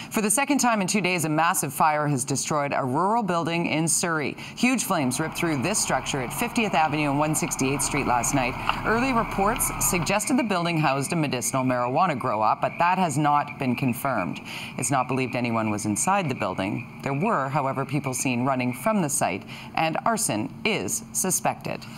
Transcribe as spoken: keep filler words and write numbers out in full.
For the second time in two days, a massive fire has destroyed a rural building in Surrey. Huge flames ripped through this structure at fiftieth Avenue and one sixty-eighth Street last night. Early reports suggested the building housed a medicinal marijuana grow-op, but that has not been confirmed. It's not believed anyone was inside the building. There were, however, people seen running from the site, and arson is suspected.